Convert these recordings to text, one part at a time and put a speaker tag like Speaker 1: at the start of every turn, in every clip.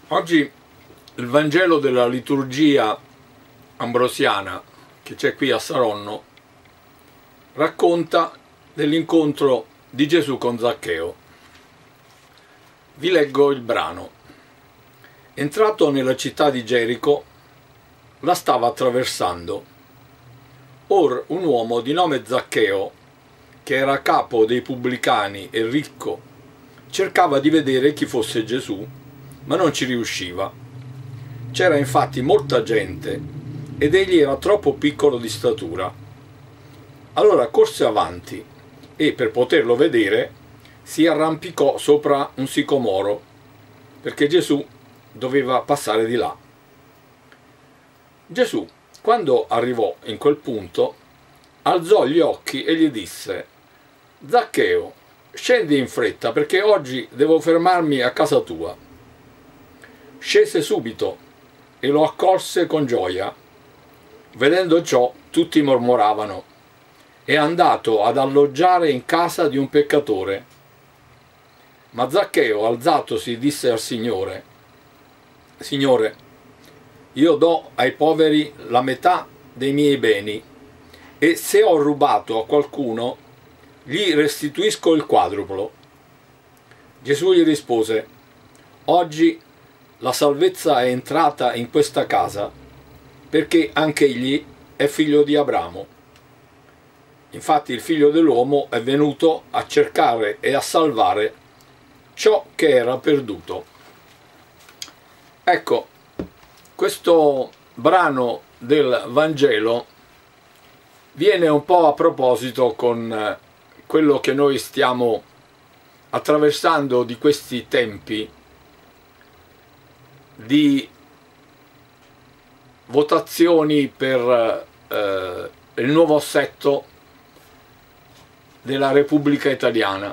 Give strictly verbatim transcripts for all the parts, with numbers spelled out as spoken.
Speaker 1: Oggi il Vangelo della liturgia ambrosiana che c'è qui a Saronno racconta dell'incontro di Gesù con Zaccheo. Vi leggo il brano. Entrato nella città di Gerico, la stava attraversando. Or un uomo di nome Zaccheo, che era capo dei pubblicani e ricco, cercava di vedere chi fosse Gesù, ma non ci riusciva. C'era infatti molta gente ed egli era troppo piccolo di statura. Allora corse avanti e, per poterlo vedere, si arrampicò sopra un sicomoro, perché Gesù doveva passare di là. Gesù, quando arrivò in quel punto, alzò gli occhi e gli disse: «Zaccheo, scendi in fretta, perché oggi devo fermarmi a casa tua». Scese subito e lo accolse con gioia. Vedendo ciò, tutti mormoravano: «È andato ad alloggiare in casa di un peccatore». Ma Zaccheo, alzatosi, disse al Signore: «Signore, io do ai poveri la metà dei miei beni, e se ho rubato a qualcuno, gli restituisco il quadruplo». Gesù gli rispose: «Oggi la salvezza è entrata in questa casa, perché anche egli è figlio di Abramo. Infatti il figlio dell'uomo è venuto a cercare e a salvare ciò che era perduto». Ecco, questo brano del Vangelo viene un po' a proposito con quello che noi stiamo attraversando di questi tempi di votazioni per eh, il nuovo assetto della Repubblica Italiana.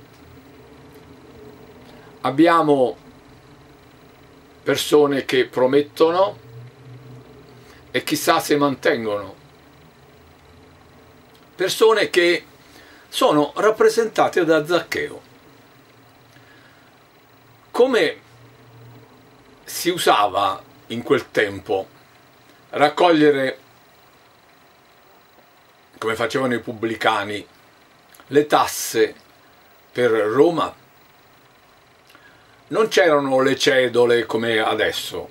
Speaker 1: Abbiamo persone che promettono e chissà se mantengono, persone che sono rappresentate da Zaccheo. Come si usava in quel tempo raccogliere, come facevano i pubblicani, le tasse per Roma? Non c'erano le cedole come adesso.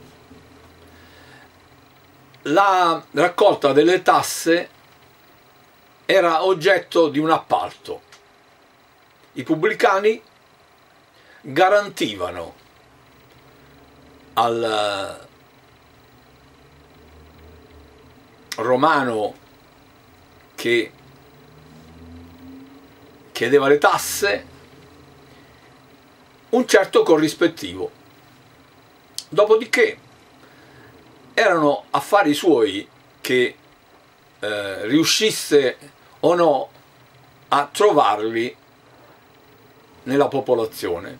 Speaker 1: La raccolta delle tasse era oggetto di un appalto. I pubblicani garantivano al romano che chiedeva le tasse un certo corrispettivo. Dopodiché erano affari suoi che eh, riuscisse o no a trovarli nella popolazione.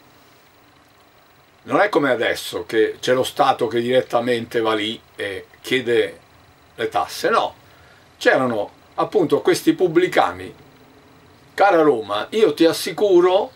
Speaker 1: Non è come adesso che c'è lo Stato che direttamente va lì e chiede le tasse, no, c'erano appunto questi pubblicani. Cara Roma, io ti assicuro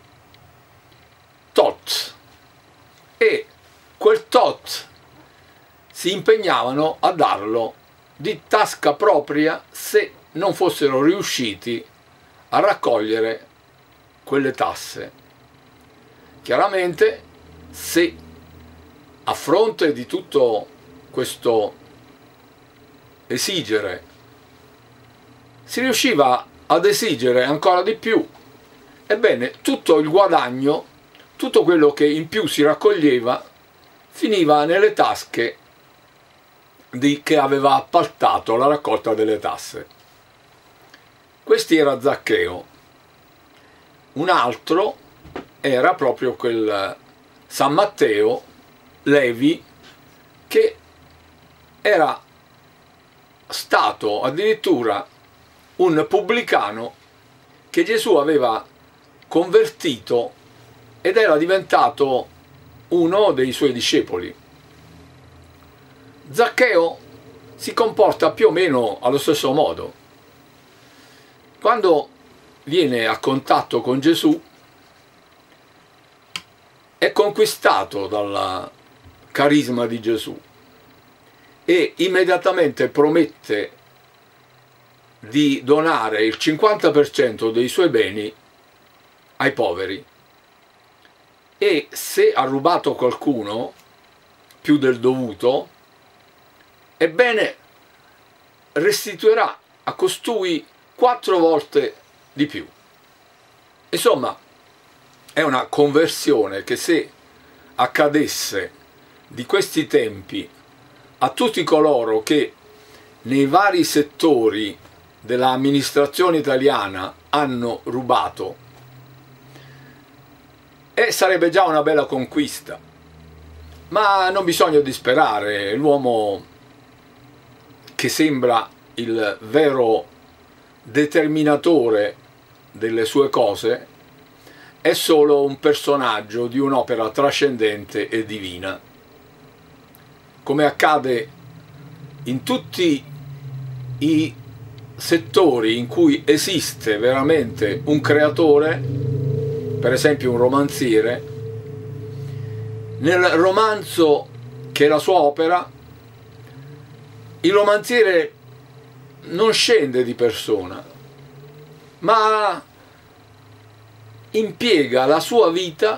Speaker 1: tot, e quel tot si impegnavano a darlo di tasca propria se non fossero riusciti a raccogliere quelle tasse. Chiaramente, se a fronte di tutto questo esigere si riusciva ad esigere ancora di più, ebbene tutto il guadagno, tutto quello che in più si raccoglieva, finiva nelle tasche di chi aveva appaltato la raccolta delle tasse. Questo era Zaccheo. Un altro era proprio quel San Matteo, Levi, che era stato addirittura un pubblicano che Gesù aveva convertito ed era diventato uno dei suoi discepoli. Zaccheo si comporta più o meno allo stesso modo. Quando viene a contatto con Gesù è conquistato dalla carisma di Gesù e immediatamente promette di donare il cinquanta per cento dei suoi beni ai poveri. E se ha rubato qualcuno più del dovuto, ebbene restituirà a costui quattro volte di più. Insomma, è una conversione che, se accadesse di questi tempi a tutti coloro che nei vari settori dell'amministrazione italiana hanno rubato, e sarebbe già una bella conquista. Ma non bisogna disperare. L'uomo, che sembra il vero determinatore delle sue cose, è solo un personaggio di un'opera trascendente e divina. Come accade in tutti i settori in cui esiste veramente un creatore, per esempio un romanziere, nel romanzo che è la sua opera, il romanziere non scende di persona, ma impiega la sua vita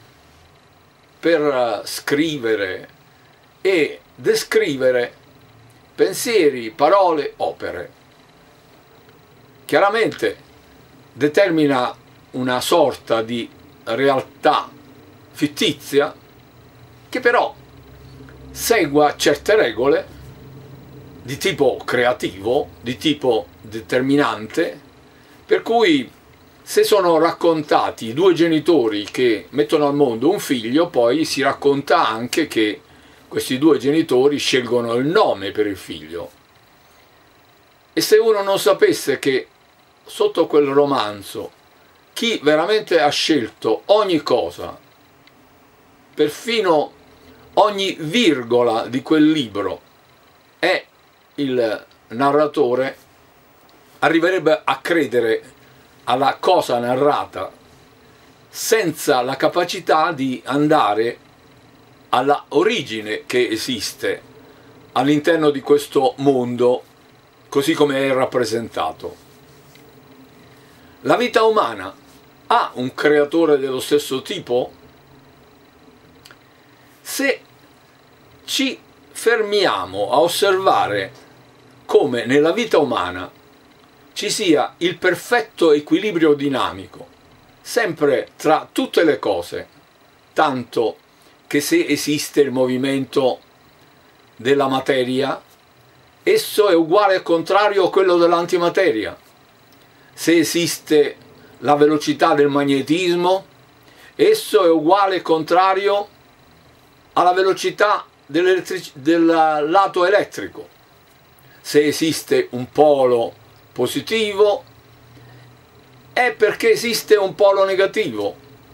Speaker 1: per scrivere e descrivere pensieri, parole, opere. Chiaramente determina una sorta di realtà fittizia che però segua certe regole di tipo creativo, di tipo determinante, per cui se sono raccontati due genitori che mettono al mondo un figlio, poi si racconta anche che questi due genitori scelgono il nome per il figlio. E se uno non sapesse che sotto quel romanzo chi veramente ha scelto ogni cosa, perfino ogni virgola di quel libro, è il narratore, arriverebbe a credere alla cosa narrata senza la capacità di andare alla origine che esiste all'interno di questo mondo così come è rappresentato. La vita umana ha un creatore dello stesso tipo? Se ci fermiamo a osservare come nella vita umana ci sia il perfetto equilibrio dinamico, sempre tra tutte le cose, tanto che se esiste il movimento della materia, esso è uguale al contrario a quello dell'antimateria. Se esiste la velocità del magnetismo, esso è uguale al contrario alla velocità del lato elettrico. Se esiste un polo positivo, è perché esiste un polo negativo.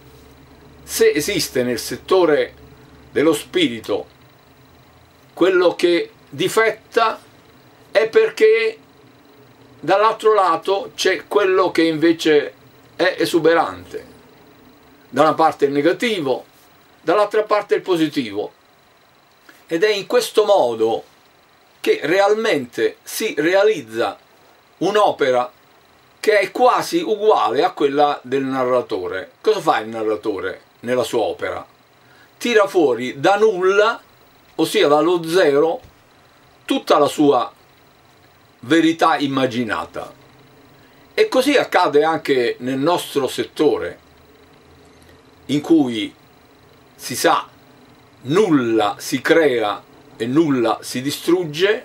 Speaker 1: Se esiste nel settore dello spirito quello che difetta, è perché dall'altro lato c'è quello che invece è esuberante. Da una parte il negativo, dall'altra parte il positivo. Ed è in questo modo che realmente si realizza un'opera che è quasi uguale a quella del narratore. Cosa fa il narratore nella sua opera? Tira fuori da nulla, ossia dallo zero, tutta la sua verità immaginata. E così accade anche nel nostro settore, in cui si sa nulla si crea e nulla si distrugge.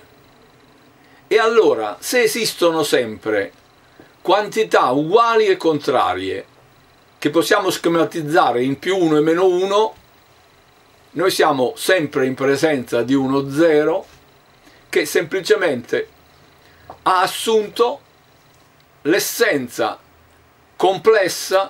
Speaker 1: E allora, se esistono sempre quantità uguali e contrarie che possiamo schematizzare in più uno e meno uno, noi siamo sempre in presenza di uno zero che semplicemente ha assunto l'essenza complessa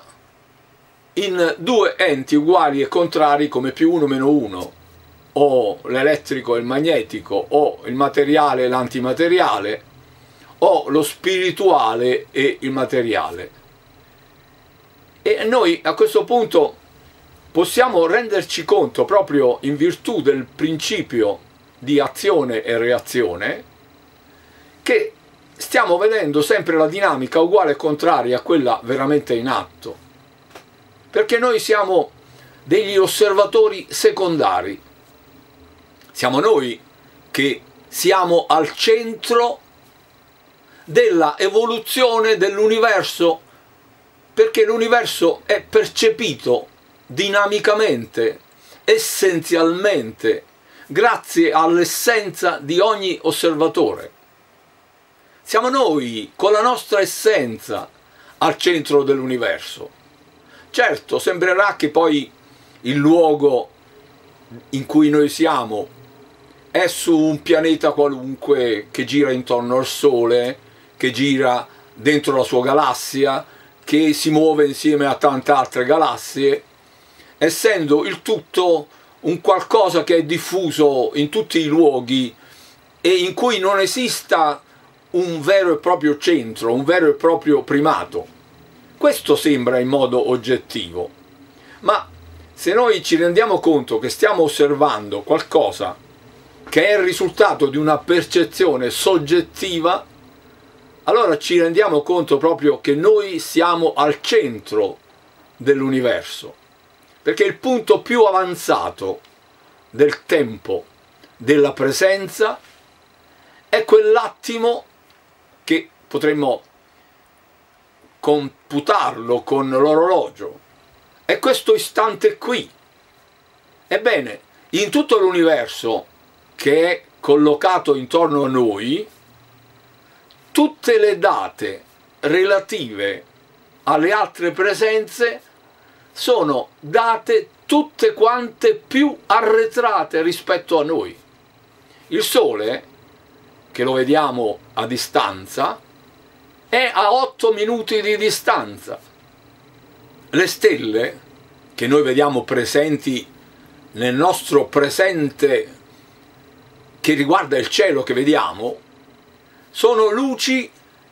Speaker 1: in due enti uguali e contrari come più uno meno uno, o l'elettrico e il magnetico, o il materiale e l'antimateriale, o lo spirituale e il materiale. E noi a questo punto possiamo renderci conto, proprio in virtù del principio di azione e reazione, che stiamo vedendo sempre la dinamica uguale e contraria a quella veramente in atto, perché noi siamo degli osservatori secondari, siamo noi che siamo al centro della evoluzione dell'universo, perché l'universo è percepito dinamicamente, essenzialmente, grazie all'essenza di ogni osservatore. Siamo noi, con la nostra essenza, al centro dell'universo. Certo, sembrerà che poi il luogo in cui noi siamo è su un pianeta qualunque che gira intorno al Sole, che gira dentro la sua galassia, che si muove insieme a tante altre galassie, essendo il tutto un qualcosa che è diffuso in tutti i luoghi e in cui non esista un vero e proprio centro, un vero e proprio primato. Questo sembra in modo oggettivo, ma se noi ci rendiamo conto che stiamo osservando qualcosa che è il risultato di una percezione soggettiva, allora ci rendiamo conto proprio che noi siamo al centro dell'universo, perché il punto più avanzato del tempo, della presenza, è quell'attimo che potremmo computarlo con l'orologio, è questo istante qui. Ebbene, in tutto l'universo che è collocato intorno a noi, tutte le date relative alle altre presenze sono date tutte quante più arretrate rispetto a noi. Il Sole, che lo vediamo a distanza, è a otto minuti di distanza. Le stelle, che noi vediamo presenti nel nostro presente che riguarda il cielo che vediamo, sono luci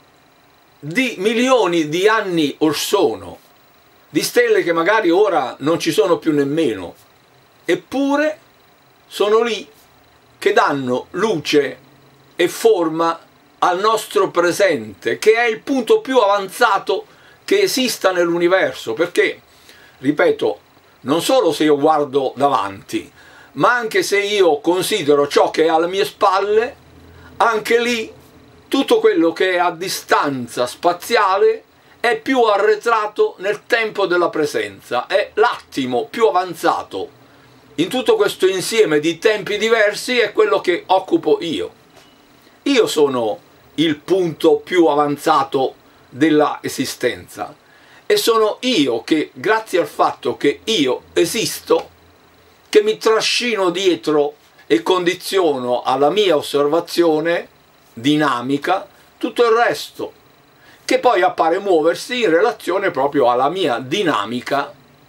Speaker 1: di milioni di anni or sono, di stelle che magari ora non ci sono più nemmeno, eppure sono lì che danno luce e forma al nostro presente, che è il punto più avanzato che esista nell'universo, perché, ripeto, non solo se io guardo davanti, ma anche se io considero ciò che è alle mie spalle, anche lì tutto quello che è a distanza spaziale è più arretrato nel tempo della presenza, è l'attimo più avanzato. In tutto questo insieme di tempi diversi è quello che occupo io. Io sono il punto più avanzato della esistenza e sono io che, grazie al fatto che io esisto, che mi trascino dietro e condiziono alla mia osservazione dinamica tutto il resto, che poi appare muoversi in relazione proprio alla mia dinamica,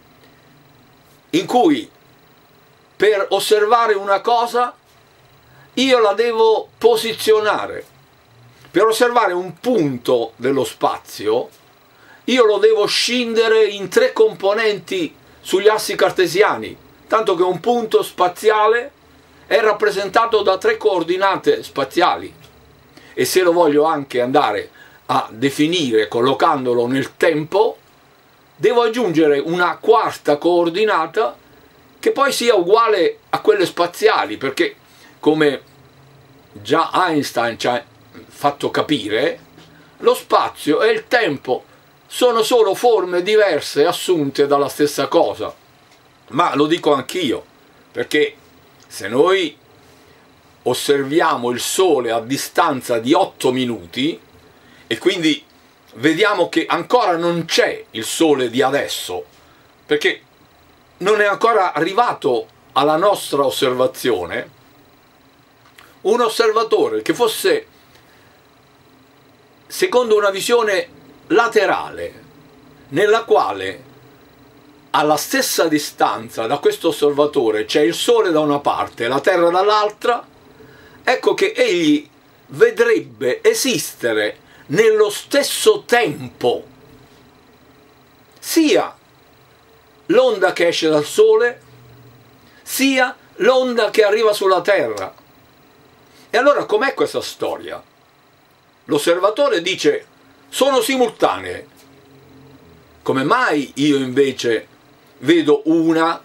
Speaker 1: in cui per osservare una cosa io la devo posizionare. Per osservare un punto dello spazio io lo devo scindere in tre componenti sugli assi cartesiani, tanto che un punto spaziale è rappresentato da tre coordinate spaziali, e se lo voglio anche andare a definire collocandolo nel tempo, devo aggiungere una quarta coordinata che poi sia uguale a quelle spaziali, perché come già Einstein ci ha fatto capire, lo spazio e il tempo sono solo forme diverse assunte dalla stessa cosa. Ma lo dico anch'io, perché se noi osserviamo il Sole a distanza di otto minuti e quindi vediamo che ancora non c'è il Sole di adesso, perché non è ancora arrivato alla nostra osservazione, un osservatore che fosse secondo una visione laterale, nella quale alla stessa distanza da questo osservatore c'è il Sole da una parte e la Terra dall'altra, ecco che egli vedrebbe esistere nello stesso tempo sia l'onda che esce dal sole, sia l'onda che arriva sulla Terra. E allora com'è questa storia? L'osservatore dice sono simultanee. Come mai io invece vedo una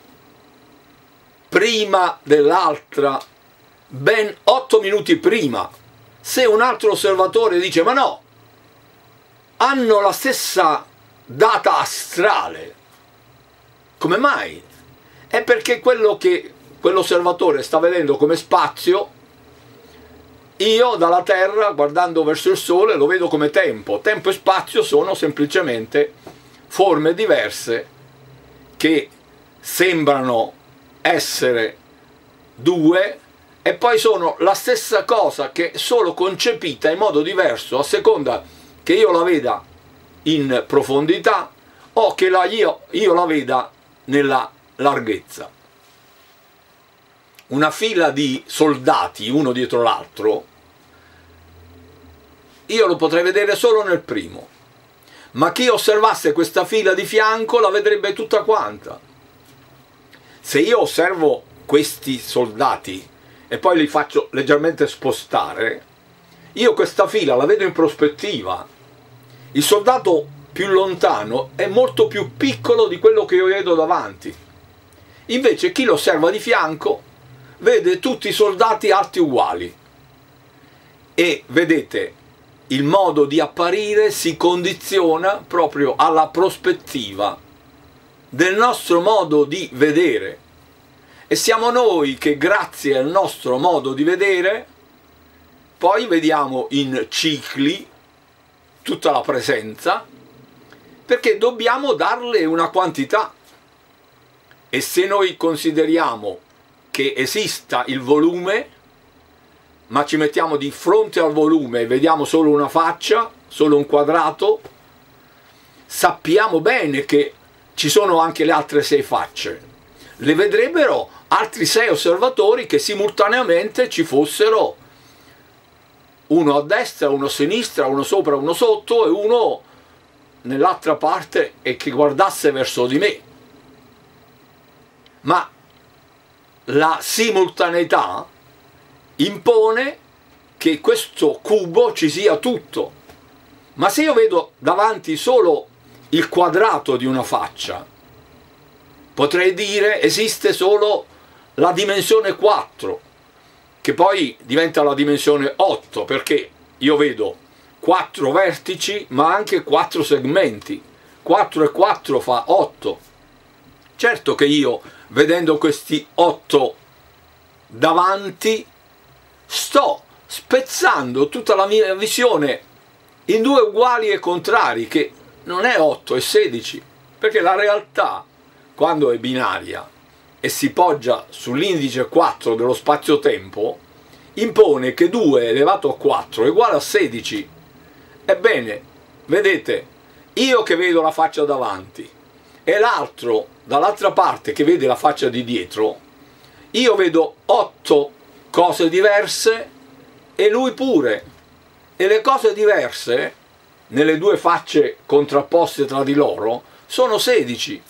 Speaker 1: prima dell'altra, ben otto minuti prima, se un altro osservatore dice ma no, hanno la stessa data astrale? Come mai? È perché quello che quell'osservatore sta vedendo come spazio, io dalla Terra, guardando verso il Sole, lo vedo come tempo. Tempo e spazio sono semplicemente forme diverse che sembrano essere due e poi sono la stessa cosa, che è solo concepita in modo diverso a seconda che io la veda in profondità o che la io, io la veda nella larghezza. Una fila di soldati uno dietro l'altro io lo potrei vedere solo nel primo, ma chi osservasse questa fila di fianco la vedrebbe tutta quanta. Se io osservo questi soldati e poi li faccio leggermente spostare, io questa fila la vedo in prospettiva. Il soldato più lontano è molto più piccolo di quello che io vedo davanti. Invece chi lo osserva di fianco vede tutti i soldati alti uguali. E vedete, il modo di apparire si condiziona proprio alla prospettiva del nostro modo di vedere. E siamo noi che, grazie al nostro modo di vedere, poi vediamo in cicli tutta la presenza, perché dobbiamo darle una quantità. E se noi consideriamo che esista il volume, ma ci mettiamo di fronte al volume e vediamo solo una faccia, solo un quadrato, sappiamo bene che ci sono anche le altre sei facce. Le vedrebbero altri sei osservatori che simultaneamente ci fossero uno a destra, uno a sinistra, uno sopra, uno sotto e uno nell'altra parte e che guardasse verso di me. Ma la simultaneità impone che questo cubo ci sia tutto. Ma se io vedo davanti solo il quadrato di una faccia, potrei dire esiste solo la dimensione quattro, che poi diventa la dimensione otto, perché io vedo quattro vertici ma anche quattro segmenti. quattro e quattro fa otto. Certo che io, vedendo questi otto davanti, sto spezzando tutta la mia visione in due uguali e contrari, che non è otto, è sedici, perché la realtà, quando è binaria e si poggia sull'indice quattro dello spazio-tempo, impone che due elevato a quattro è uguale a sedici. Ebbene, vedete, io che vedo la faccia davanti e l'altro dall'altra parte che vede la faccia di dietro, io vedo otto cose diverse e lui pure. E le cose diverse, nelle due facce contrapposte tra di loro, sono sedici.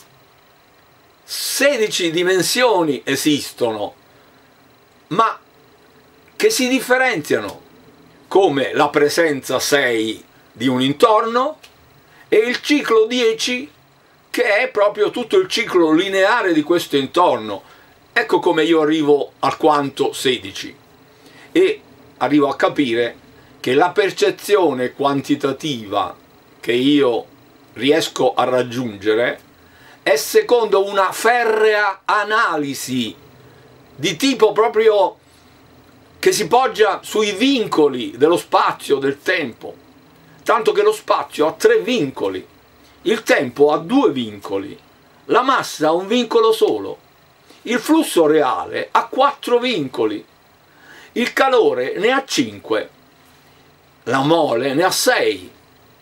Speaker 1: sedici dimensioni esistono, ma che si differenziano, come la presenza sei di un intorno e il ciclo dieci, che è proprio tutto il ciclo lineare di questo intorno. Ecco come io arrivo al quanto sedici e arrivo a capire che la percezione quantitativa che io riesco a raggiungere è secondo una ferrea analisi di tipo proprio che si poggia sui vincoli dello spazio, del tempo, tanto che lo spazio ha tre vincoli, il tempo ha due vincoli, la massa ha un vincolo solo, il flusso reale ha quattro vincoli, il calore ne ha cinque, la mole ne ha sei,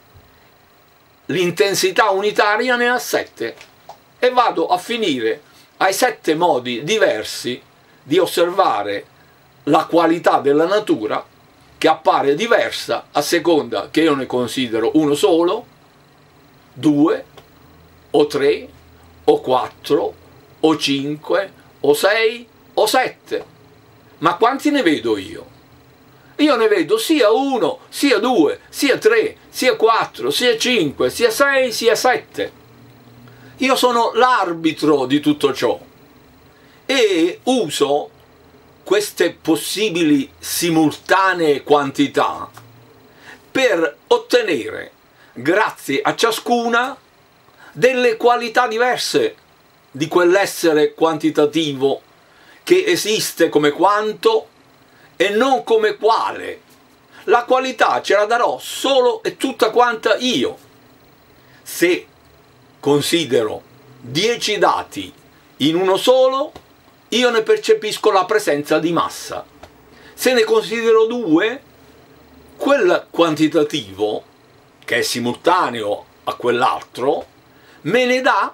Speaker 1: l'intensità unitaria ne ha sette, e vado a finire ai sette modi diversi di osservare la qualità della natura, che appare diversa a seconda che io ne considero uno solo, due o tre o quattro o cinque o sei o sette. Ma quanti ne vedo io? Io ne vedo sia uno, sia due, sia tre, sia quattro, sia cinque, sia sei, sia sette. Io sono l'arbitro di tutto ciò e uso queste possibili simultanee quantità per ottenere, grazie a ciascuna, delle qualità diverse di quell'essere quantitativo che esiste come quanto e non come quale. La qualità ce la darò solo e tutta quanta io. Se considero dieci dati in uno solo, io ne percepisco la presenza di massa. Se ne considero due, quel quantitativo, che è simultaneo a quell'altro, me ne dà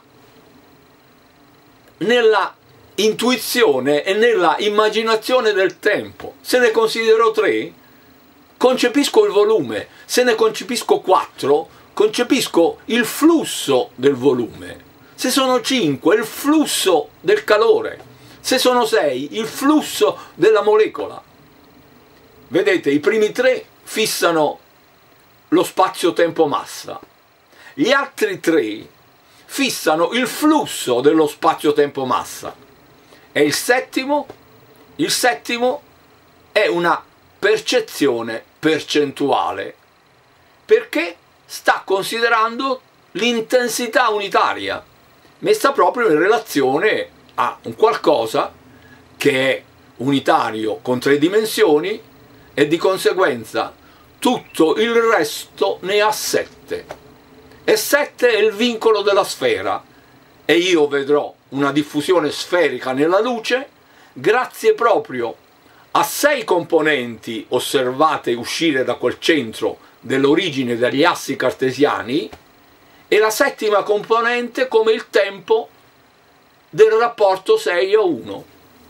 Speaker 1: nella intuizione e nella immaginazione del tempo. Se ne considero tre, concepisco il volume. Se ne concepisco quattro, concepisco il flusso del volume. Se sono cinque, il flusso del calore. Se sono sei, il flusso della molecola. Vedete, i primi tre fissano lo spazio-tempo-massa. Gli altri tre fissano il flusso dello spazio-tempo-massa. E il settimo, il settimo è una percezione percentuale, perché sta considerando l'intensità unitaria, messa proprio in relazione a un qualcosa che è unitario con tre dimensioni e di conseguenza tutto il resto ne ha sette. E sette è il vincolo della sfera e io vedrò una diffusione sferica nella luce grazie proprio a sei componenti osservate uscire da quel centro dell'origine degli assi cartesiani e la settima componente come il tempo del rapporto sei a uno.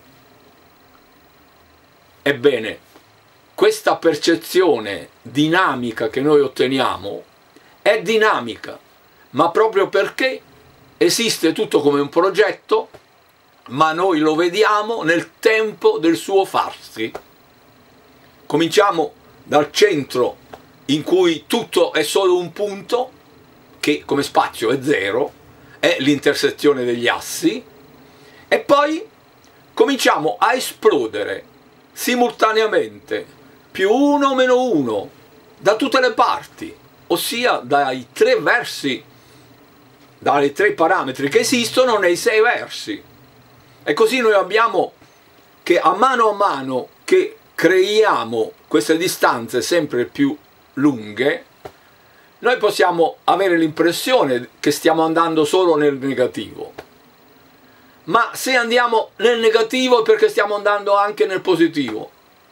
Speaker 1: Ebbene, questa percezione dinamica che noi otteniamo è dinamica, ma proprio perché esiste tutto come un progetto, ma noi lo vediamo nel tempo del suo farsi. Cominciamo dal centro in cui tutto è solo un punto, che come spazio è zero, è l'intersezione degli assi, e poi cominciamo a esplodere simultaneamente, più uno meno uno, da tutte le parti, ossia dai tre versi, dai tre parametri che esistono nei sei versi. E così noi abbiamo che a mano a mano che creiamo queste distanze sempre più lunghe, noi possiamo avere l'impressione che stiamo andando solo nel negativo. Ma se andiamo nel negativo è perché stiamo andando anche nel positivo.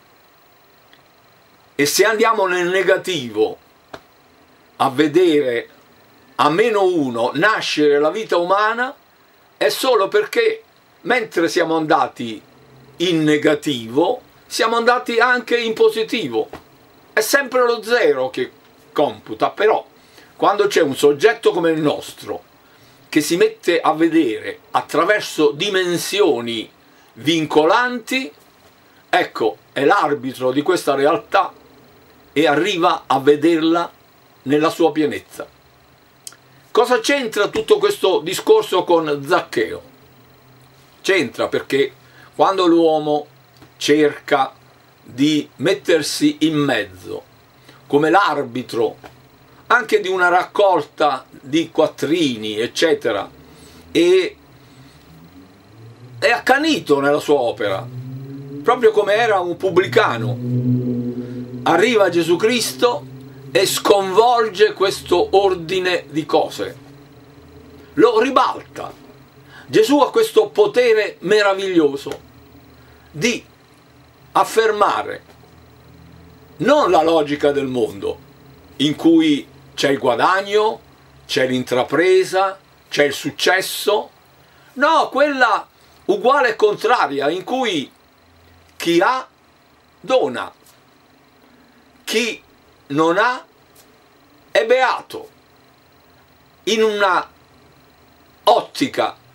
Speaker 1: E se andiamo nel negativo a vedere a meno uno nascere la vita umana, è solo perché mentre siamo andati in negativo siamo andati anche in positivo. È sempre lo zero che computa, però quando c'è un soggetto come il nostro che si mette a vedere attraverso dimensioni vincolanti, ecco, è l'arbitro di questa realtà e arriva a vederla nella sua pienezza. Cosa c'entra tutto questo discorso con Zaccheo? C'entra perché quando l'uomo cerca di mettersi in mezzo come l'arbitro anche di una raccolta di quattrini, eccetera, e è accanito nella sua opera, proprio come era un pubblicano. Arriva Gesù Cristo e sconvolge questo ordine di cose, lo ribalta. Gesù ha questo potere meraviglioso di affermare non la logica del mondo, in cui c'è il guadagno, c'è l'intrapresa, c'è il successo, no, quella uguale e contraria, in cui chi ha dona, chi non ha è beato, in una ottica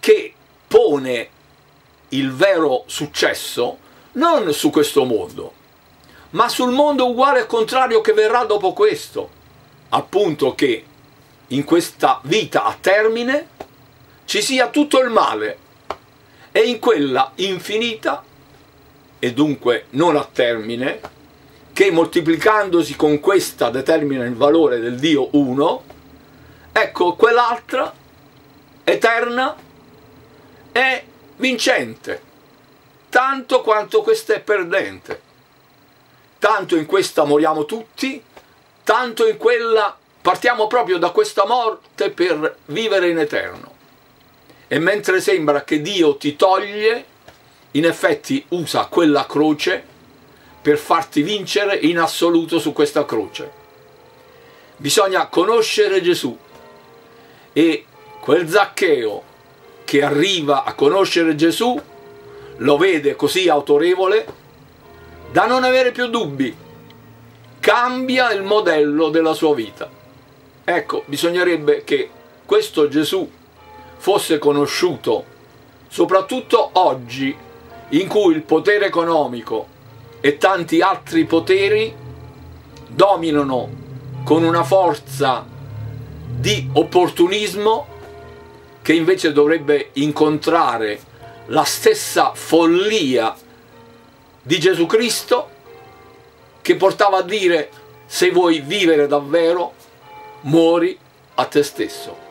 Speaker 1: che pone il vero successo non su questo mondo, ma sul mondo uguale e contrario che verrà dopo questo, appunto che in questa vita a termine ci sia tutto il male e in quella infinita e dunque non a termine, che moltiplicandosi con questa determina il valore del Dio uno, ecco quell'altra eterna è vincente, tanto quanto questa è perdente. Tanto in questa moriamo tutti, tanto in quella partiamo proprio da questa morte per vivere in eterno. E mentre sembra che Dio ti toglie, in effetti usa quella croce per farti vincere in assoluto su questa croce. Bisogna conoscere Gesù, e quel Zaccheo che arriva a conoscere Gesù lo vede così autorevole da non avere più dubbi, cambia il modello della sua vita. Ecco, bisognerebbe che questo Gesù fosse conosciuto soprattutto oggi, in cui il potere economico e tanti altri poteri dominano con una forza di opportunismo che invece dovrebbe incontrare la stessa follia di Gesù Cristo, che portava a dire: se vuoi vivere davvero, muori a te stesso.